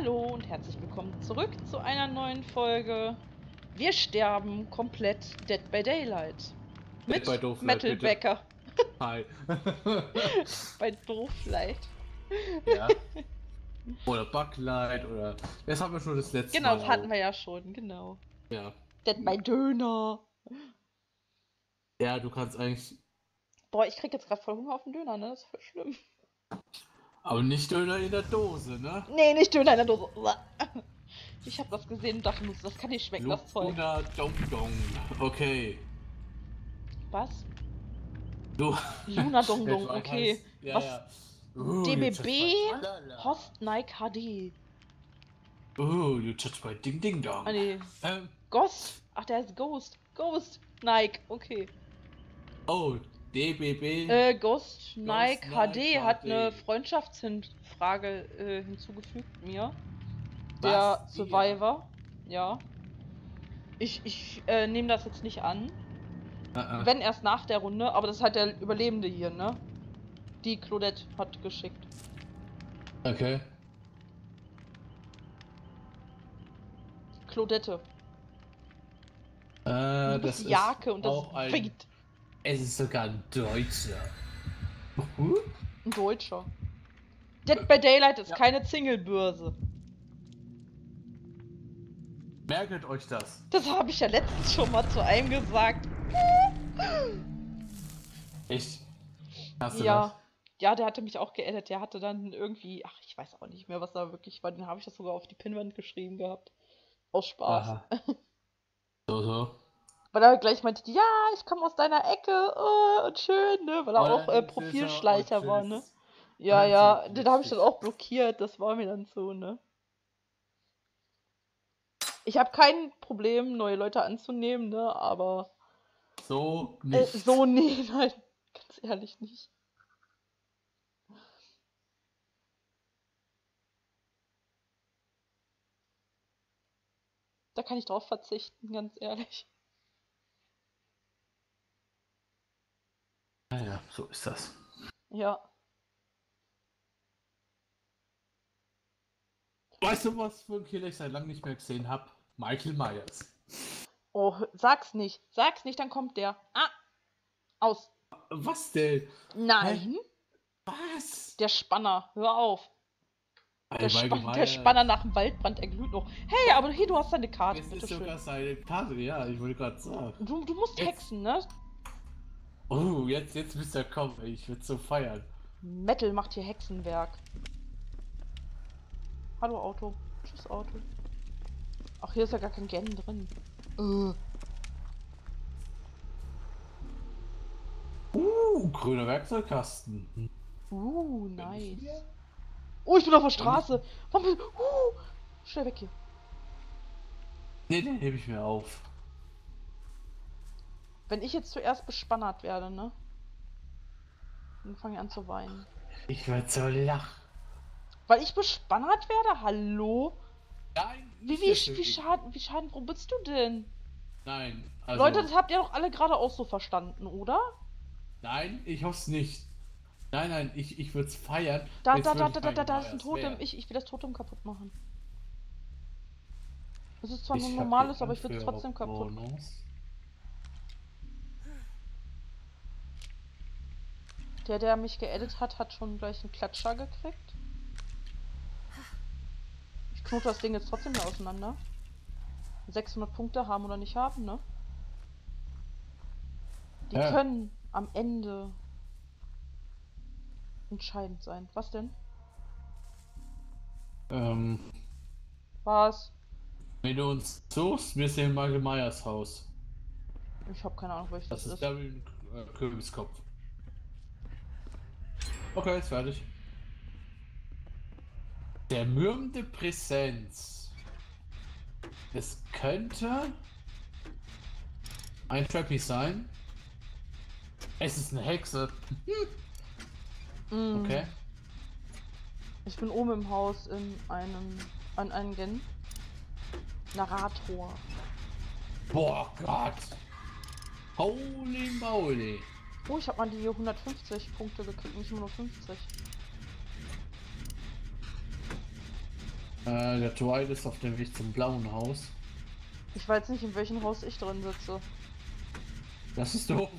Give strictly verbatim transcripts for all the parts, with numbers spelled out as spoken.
Hallo und herzlich willkommen zurück zu einer neuen Folge. Wir sterben komplett Dead by Daylight. Mit Dead by Daylight, Metal bitte. Bäcker. Hi. Bei Dooflight. Ja. Oder Backlight oder... Das haben wir schon das letzte Genau, Mal. das hatten wir ja schon, genau. Ja. Dead by Döner. Ja, du kannst eigentlich... Boah, ich krieg jetzt gerade voll Hunger auf den Döner, ne? Das ist voll schlimm. Aber nicht Döner in der Dose, ne? Nee, nicht Döner in der Dose. Ich hab das gesehen und dachte, das kann nicht schmecken, das Zeug. Luna Dong Dong. Okay. Was? Du... Luna Dong Dong, Etwa okay. heißt- Ja, Was? ja. Uh, D B you touch B my- Tralala. Host Nike H D. Oh, you touch my Ding Ding Dong. Ah nee. Ähm, Ghost. Ach, der heißt Ghost. Ghost Nike, okay. oh, D B B... Äh, Ghost Nike Nike H D hat H D. eine Freundschaftsfrage äh, hinzugefügt mir. Der Was? Survivor. Ja. Ich, ich äh, nehme das jetzt nicht an. Uh -uh. Wenn erst nach der Runde, aber das ist halt der Überlebende hier, ne? Die Claudette hat geschickt. Okay. Claudette. Äh, Du das bist ist Jake und das auch ist ein... Wait. Es ist sogar ein Deutscher. Uh? Ein Deutscher. Dead by Daylight ist Ja. keine Singlebörse. Merket euch das. Das habe ich ja letztens schon mal zu einem gesagt. Echt? Hast du Ja. Ja, der hatte mich auch geedit. Der hatte dann irgendwie, ach, ich weiß auch nicht mehr, was da wirklich war. Den habe ich das sogar auf die Pinnwand geschrieben gehabt. Aus das? Spaß. Aha. So, so. Weil er gleich meinte, ja, ich komme aus deiner Ecke, oh, und schön, ne? Weil er auch äh, Profilschleicher war, ne? Ja, Und ja, tschüss. den habe ich dann auch blockiert. Das war mir dann so, ne? Ich habe kein Problem, neue Leute anzunehmen, ne? Aber So äh, nicht. so nee, nein, ganz ehrlich nicht. Da kann ich drauf verzichten, ganz ehrlich. Naja, so ist das. Ja. Weißt du, was für ein Killer ich seit langem nicht mehr gesehen habe? Michael Myers. Oh, sag's nicht. Sag's nicht, dann kommt der. Ah! Aus. Was denn? Nein. Was? Der Spanner. Hör auf. Der, Ey, Michael Span der Myers. Spanner nach dem Waldbrand, er glüht noch. Hey, aber hey, du hast deine Karte. Das Bitte ist sogar schön. seine Karte, ja, ich wollte gerade sagen. Du, du musst Jetzt. hexen, ne? Oh, jetzt, jetzt bist du kommen, ey, ich würde so feiern. Metal macht hier Hexenwerk. Hallo Auto. Tschüss Auto. Ach, hier ist ja gar kein Gen drin. Äh. Uh, grüner Werkzeugkasten. Uh, nice. Oh, ich bin auf der Straße. Warum bist uh, schnell weg hier. Nee, den hebe ich mir auf. Wenn ich jetzt zuerst bespannert werde, ne? Dann fange ich an zu weinen. Ich werde so lachen. Weil ich bespannert werde? Hallo? Nein, Wie, nicht wie, deswegen. wie, schaden, wie schaden, wo bist du denn? Nein, also... Leute, das habt ihr doch alle gerade auch so verstanden, oder? Nein, ich hoffe es nicht. Nein, nein, ich, ich würde es feiern. Da, wenn's da, da, wirklich da, da, da, da Michael ist ein Myers wär. Totem. Ich, ich will das Totem kaputt machen. Das ist zwar Ich nur hab normales, die aber ich will es trotzdem kaputt. Bonus. Der, der mich geedit hat, hat schon gleich einen Klatscher gekriegt. Ich knote das Ding jetzt trotzdem hier auseinander. sechshundert Punkte haben oder nicht haben, ne? Die Ja. können am Ende entscheidend sein. Was denn? Ähm, Was? wenn du uns suchst, wir sehen Michael Myers Haus. Ich habe keine Ahnung, welches Das das ist ist. der mit dem äh, Kürbiskopf. Okay, ist fertig. Der mürmende Präsenz. Es könnte ein Trappy sein. Es ist eine Hexe. Mm. Okay. Ich bin oben im Haus in einem an einem Gen. Narrator. Boah Gott. Holy moly. Oh, ich habe mal die hundertfünfzig Punkte gekriegt, nicht nur fünfzig. Äh, der Dwight ist auf dem Weg zum blauen Haus. Ich weiß nicht, in welchem Haus ich drin sitze. Das ist doof.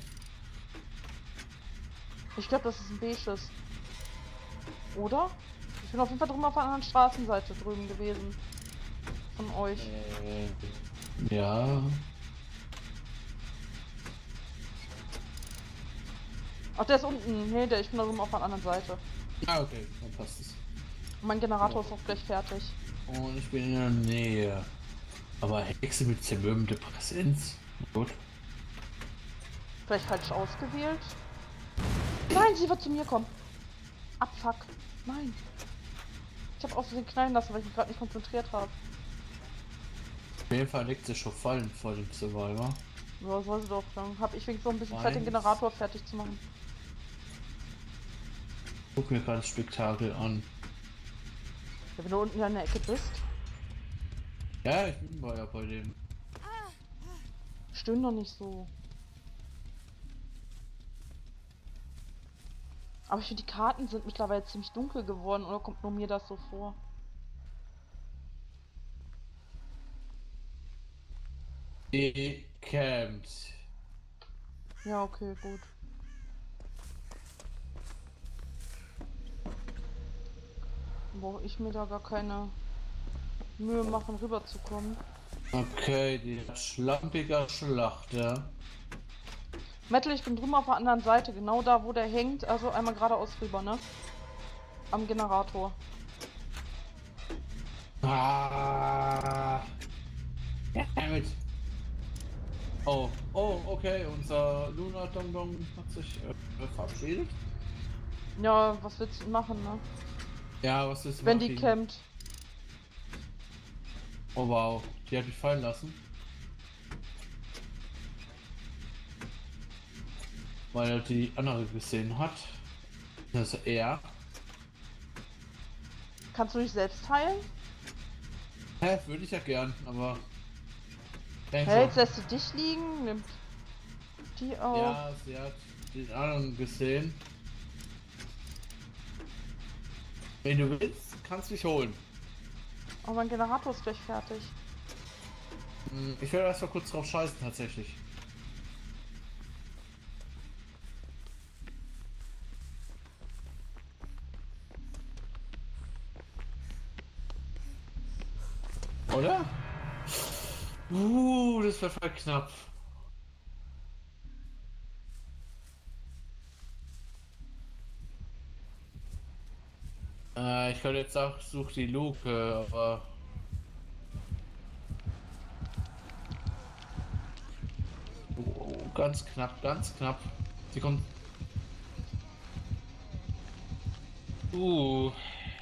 Ich glaube, das ist ein beiges. Oder? Ich bin auf jeden Fall drüben auf der anderen Straßenseite drüben gewesen. Von euch. Äh, ja. Ach, der ist unten. Nee, der, ich bin da drüben auf der anderen Seite. Ah, okay, dann passt es. Und mein Generator ist auch gleich fertig. Und ich bin in der Nähe. Aber Hexe mit zermürbender Präsenz? Gut. Vielleicht falsch ausgewählt. Nein, sie wird zu mir kommen. Abfuck. Nein. Ich habe aus Versehen knallen lassen, weil ich mich gerade nicht konzentriert habe. Auf jeden Fall liegt sie schon fallen vor dem Survivor. Ja, soll sie doch. Dann habe ich wenigstens so ein bisschen Zeit, den Eins. Generator fertig zu machen. Guck mir gerade das Spektakel an. Ja, wenn du unten in der Ecke bist. Ja, ich bin bei, ja bei dem. Stöhn doch nicht so. Aber ich finde, die Karten sind mittlerweile ziemlich dunkel geworden, oder kommt nur mir das so vor? Campt. Ja, okay, gut. Brauche ich mir da gar keine Mühe machen, rüberzukommen. Okay, die schlampiger Schlachter. Metal, ich bin drüben auf der anderen Seite, genau da, wo der hängt. Also einmal geradeaus rüber, ne? Am Generator. Ah. Damit. Oh, oh, okay, unser Luna Dong Dong hat sich äh, verabschiedet. Ja, was willst du machen, ne? Ja, was ist Wenn die campt. Oh wow, die hat mich fallen lassen. Weil er die andere gesehen hat. Das ist er. Kannst du dich selbst heilen? Hä, würde ich ja gern, aber. Hä, hey, jetzt lässt sie dich liegen? Nimmt die auch. Ja, sie hat den anderen gesehen. Wenn du willst, kannst du mich holen. Oh, mein Generator ist gleich fertig. Hm, ich werde erst mal kurz drauf scheißen, tatsächlich. Oder? Uh, das wird voll knapp. Äh, ich könnte jetzt auch such die Luke, aber. Oh, ganz knapp, ganz knapp. Sie kommt. Uh.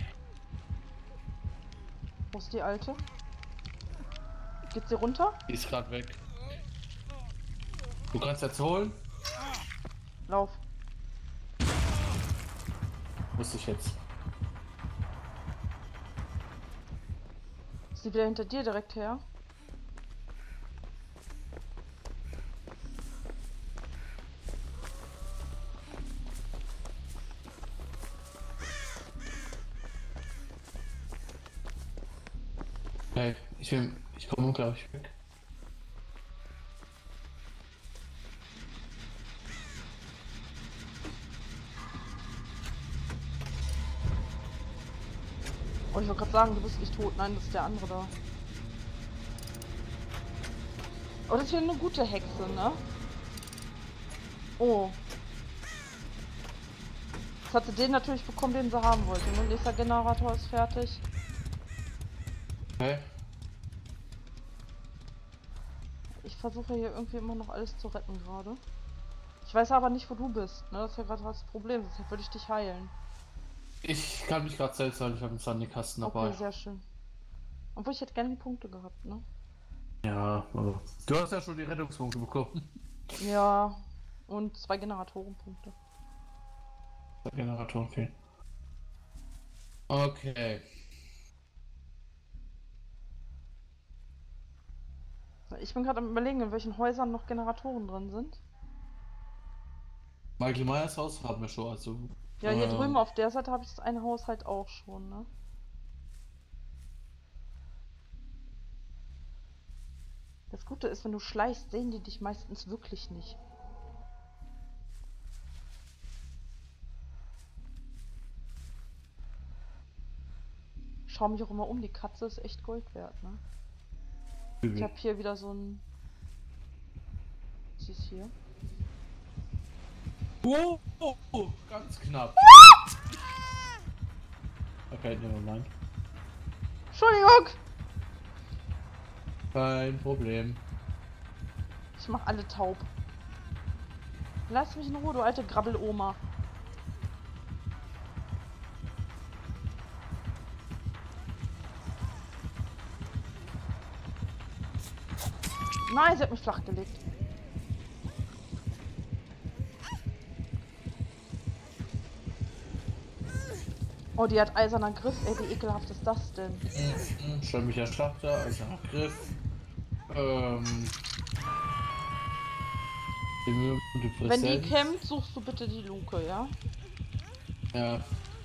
Wo ist die alte? Geht sie runter? Die ist gerade weg. Du kannst jetzt holen? Lauf. Muss ich jetzt. Ist sie wieder hinter dir direkt her? Hey, ich will. Ich komme glaube ich weg. Oh, ich wollte gerade sagen, du bist nicht tot. Nein, das ist der andere da. Oh, das ist ja eine gute Hexe, ne? Oh. Jetzt hat sie den natürlich bekommen, den sie haben wollte. Und nächster Generator ist fertig. Hey. Ich versuche hier irgendwie immer noch alles zu retten gerade. Ich weiß aber nicht, wo du bist, ne? Das ist ja gerade das Problem. Deshalb würde ich dich heilen. Ich kann mich gerade selbst sagen, ich habe einen Sandy-Kasten dabei. Okay, sehr schön. Obwohl ich hätte gerne die Punkte gehabt, ne? Ja, aber du hast ja schon die Rettungspunkte bekommen. Ja. Und zwei Generatorenpunkte. Der Generator, okay. Okay. Ich bin gerade am überlegen, in welchen Häusern noch Generatoren drin sind. Michael Myers Haus haben wir schon, also. Ja, hier ähm, drüben auf der Seite habe ich das eine Haus halt auch schon, ne? Das Gute ist, wenn du schleichst, sehen die dich meistens wirklich nicht. Schau mich auch immer um, die Katze ist echt Gold wert, ne? Ich habe hier wieder so ein... Was ist hier? Oh, oh, oh, ganz knapp. Okay, never mind. Entschuldigung! Kein Problem. Ich mach alle taub. Lass mich in Ruhe, du alte Grabbeloma. Nein, sie hat mich flachgelegt. Oh, die hat eiserner Griff. Ey, wie ekelhaft ist das denn? Mhm. Schwämmiger Schlachter, also Griff. Ähm. Die Wenn die kämpft, suchst du bitte die Luke, ja? Ja.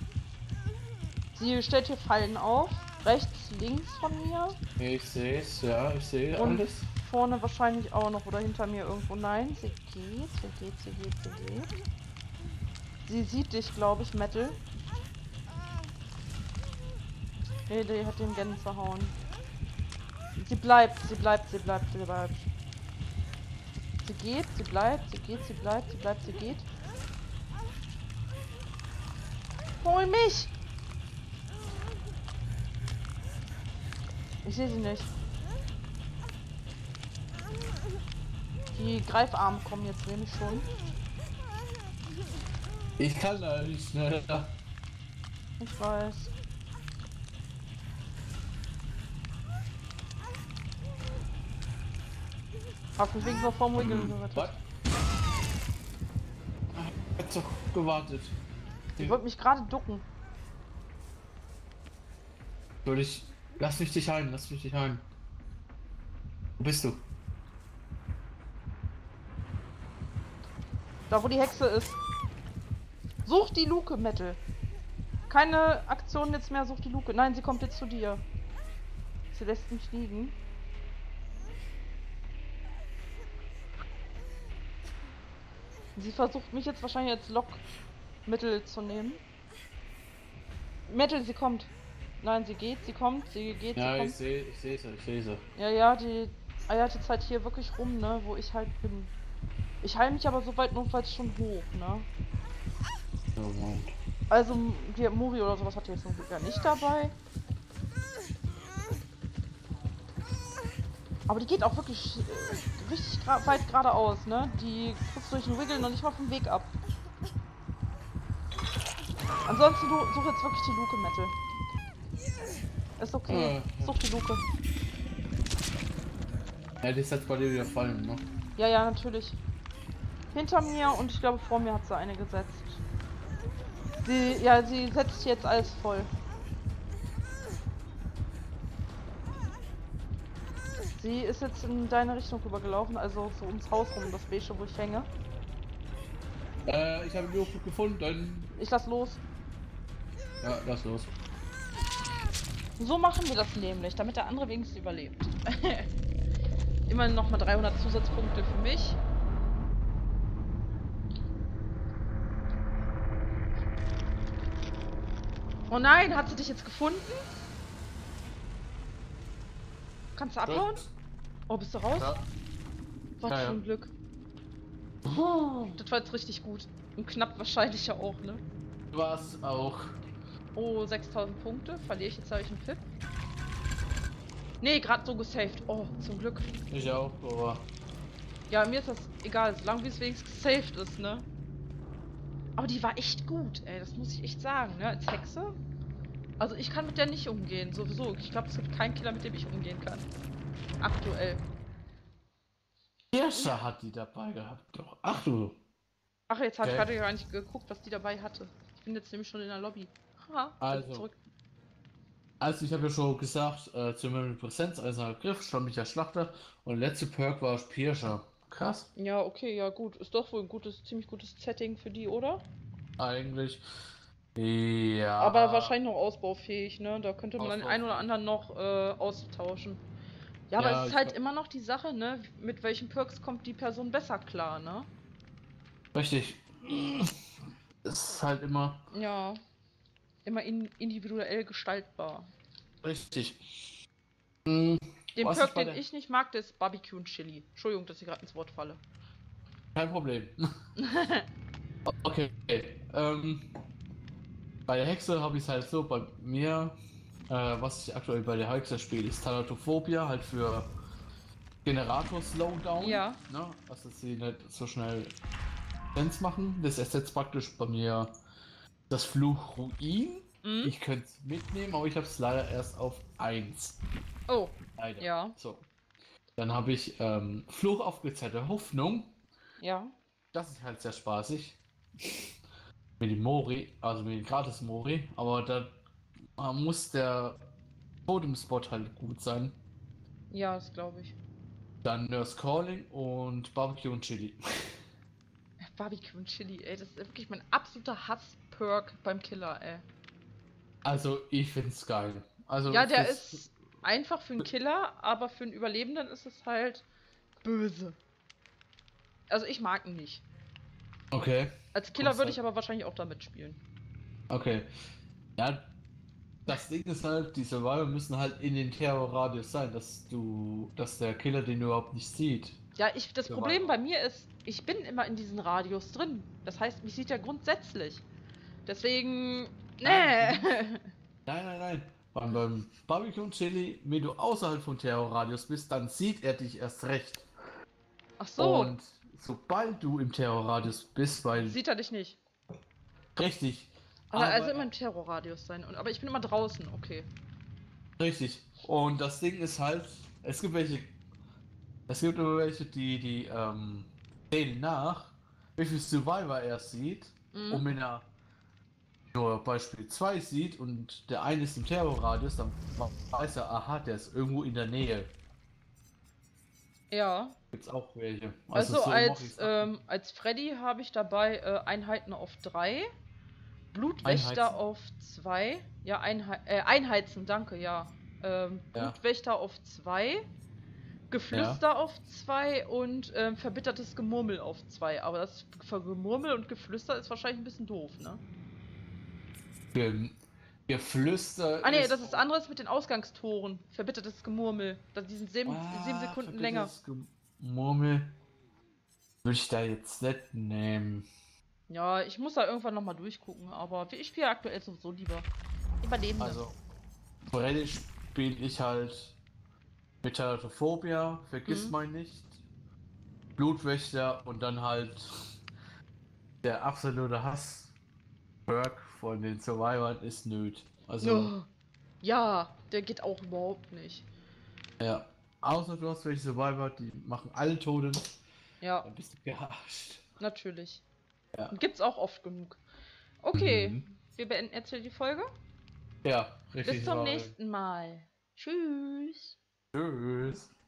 Sie stellt hier Fallen auf. Rechts, links von mir. Ich sehe es, ja, ich sehe Und alles. vorne wahrscheinlich auch noch. Oder hinter mir irgendwo. Nein, sie geht, sie geht, sie geht, sie geht. Sie sieht dich, glaube ich, Metal. Nee, die hat den Gänsehauen. Sie bleibt, sie bleibt, sie bleibt, sie bleibt. Sie geht, sie bleibt, sie geht, sie bleibt, sie bleibt, sie geht. Hol mich! Ich sehe sie nicht. Die Greifarme kommen jetzt nämlich schon. Ich kann da nicht schneller. Ich weiß. Hab mich wegen so vom Wiggeln gerettet. Was? Ich hab doch gewartet. Ich wollte mich gerade ducken. Soll ich. Lass mich dich ein, lass mich dich ein. Wo bist du? Da wo die Hexe ist. Such die Luke, Metal. Keine Aktion jetzt mehr, such die Luke. Nein, sie kommt jetzt zu dir. Sie lässt mich liegen. Sie versucht mich jetzt wahrscheinlich als Lockmittel zu nehmen. Metal, sie kommt. Nein, sie geht, sie kommt, sie geht, Ja, sie kommt. ich sehe, ich sehe sie, ich sehe sie. Ja, ja, die eiert jetzt halt hier wirklich rum, ne, wo ich halt bin. Ich heile mich aber so weit notfalls schon hoch, ne. Oh, Mann. Also, die Muri oder sowas hat die jetzt zum Glück ja nicht dabei. Aber die geht auch wirklich äh, richtig weit geradeaus, ne? Die guckt durch den Wiggle noch nicht mal vom Weg ab. Ansonsten du such jetzt wirklich die Luke, Metal. Ist okay. Ja, Such die Luke. Ja, die ist jetzt bei dir wieder fallen, ne? Ja, ja, natürlich. Hinter mir und ich glaube vor mir hat sie eine gesetzt. Sie, ja, sie setzt jetzt alles voll. Sie ist jetzt in deine Richtung rübergelaufen, also so ums Haus rum, das Beige, wo ich hänge. Äh, ich habe die Luke gefunden. Ich lass los. Ja, lass los. So machen wir das nämlich, damit der andere wenigstens überlebt. Immerhin nochmal dreihundert Zusatzpunkte für mich. Oh nein, hat sie dich jetzt gefunden? Kannst du abhauen? Oh, bist du raus? Ja. Was Ja, für ja. ein Glück. Das war jetzt richtig gut. Und knapp wahrscheinlich ja auch, ne? Du warst auch. Oh, sechstausend Punkte. Verliere ich jetzt, habe ich einen Pip. Nee, gerade so gesaved. Oh, zum Glück. Ich auch, aber. Ja, mir ist das egal, solange wie es wenigstens gesaved ist, ne? Aber die war echt gut, ey. Das muss ich echt sagen, ne? Als Hexe. Also ich kann mit der nicht umgehen, sowieso. Ich glaube, es gibt keinen Killer, mit dem ich umgehen kann. Aktuell. Hirscher hat die dabei gehabt, doch. Ach du. Ach, jetzt habe ich Okay. gerade gar nicht geguckt, was die dabei hatte. Ich bin jetzt nämlich schon in der Lobby. Haha, Also. zurück. Also ich habe ja schon gesagt, äh, zu meinem Präsenz, also Griff, schwammiger Schlachter und letzte Perk war Pirscher. Krass. Ja, okay, ja gut. Ist doch wohl ein gutes, ziemlich gutes Setting für die, oder? Eigentlich. Ja. Aber wahrscheinlich noch ausbaufähig, ne? Da könnte man den einen oder Ausbaufähig. anderen noch äh, austauschen. Ja, aber Ja, es ist ich halt glaub, immer noch die Sache, ne? Mit welchen Perks kommt die Person besser klar, ne? richtig. Es ist halt immer Ja, immer in individuell gestaltbar. richtig. Hm, Den Was ich Perk, bei den der. ich nicht mag, der ist Barbecue und Chili. Entschuldigung, dass ich gerade ins Wort falle. Kein Problem. Okay. Ähm, bei der Hexe habe ich es halt so bei mir, äh, was ich aktuell bei der Hexe spiele, ist Thanatophobia, halt für Generator Slowdown, Ja. ne? Also dass sie nicht so schnell Dance machen. Das ersetzt praktisch bei mir das Fluch Ruin. Mhm. Ich könnte es mitnehmen, aber ich habe es leider erst auf eins. Oh. Leider. Ja. So. Dann habe ich ähm, Fluch aufgezehrter Hoffnung. Ja. Das ist halt sehr spaßig. Mit dem Mori, also mit dem Gratis Mori, aber da äh, muss der Totem-Spot halt gut sein. Ja, das glaube ich. Dann Nurse Calling und Barbecue und Chili. Barbecue und Chili, ey, das ist wirklich mein absoluter Hass-Perk beim Killer, ey. Also ich find's geil. Also Ja, der fürs. ist einfach für einen Killer, aber für einen Überlebenden ist es halt böse. Also ich mag ihn nicht. Okay. Als Killer Kommst würde ich halt. aber wahrscheinlich auch damit spielen. Okay. Ja, das Ding ist halt, die Survivor müssen halt in den Terrorradius sein, dass du, dass der Killer den überhaupt nicht sieht. Ja, ich, das Problem Survivor. bei mir ist, ich bin immer in diesen Radius drin. Das heißt, mich sieht er grundsätzlich. Deswegen, Nein, du nee. musst. Nein, nein, nein. Beim, beim Barbecue und Chili, wenn du außerhalb vom Terrorradius bist, dann sieht er dich erst recht. Ach so, Und sobald du im Terrorradius bist, weil sieht er dich nicht. richtig, Aber also aber immer im Terrorradius sein. Und, aber ich bin immer draußen, okay. richtig. Und das Ding ist halt, es gibt welche, es gibt immer welche, die, die ähm, zählen nach, wie viel Survivor er sieht. Mhm. Und wenn er nur Beispiel zwei sieht und der eine ist im Terrorradius, dann weiß er, aha, der ist irgendwo in der Nähe. Ja. Gibt's auch welche. Also Also so mache ich als, es ab. ähm, als Freddy habe ich dabei äh, Einheiten auf drei, Blutwächter Einheizen. auf zwei, ja, Einhe äh, Einheizen, danke, ja. Ähm, Ja, Blutwächter auf zwei, ja. Geflüster auf zwei und ähm, verbittertes Gemurmel auf zwei. Aber das für Gemurmel und Geflüster ist wahrscheinlich ein bisschen doof, ne? Ge Geflüster Ah ne, ist. das ist anderes mit den Ausgangstoren. Verbittertes Gemurmel. Das, die sind sieben, sieben Ah, Sekunden länger. verbittertes Gemurmel. Würde ich da jetzt nicht nehmen. Ja, ich muss da irgendwann nochmal durchgucken, aber ich spiele aktuell sowieso lieber Überlebende. Also, Freddy spiele ich halt mit Thanatophobia, vergiss Mhm. mein nicht, Blutwächter und dann halt der absolute Hass-Perk von den Survivors ist Nöt. Also, Oh, ja, der geht auch überhaupt nicht. ja. Außer du hast welche Survivor, die machen alle Toten, Ja, dann bist du geharscht. natürlich. Ja. Gibt's auch oft genug. Okay, Mhm. wir beenden jetzt hier die Folge. Ja, Bis richtig zum wahr. nächsten Mal. Tschüss. Tschüss.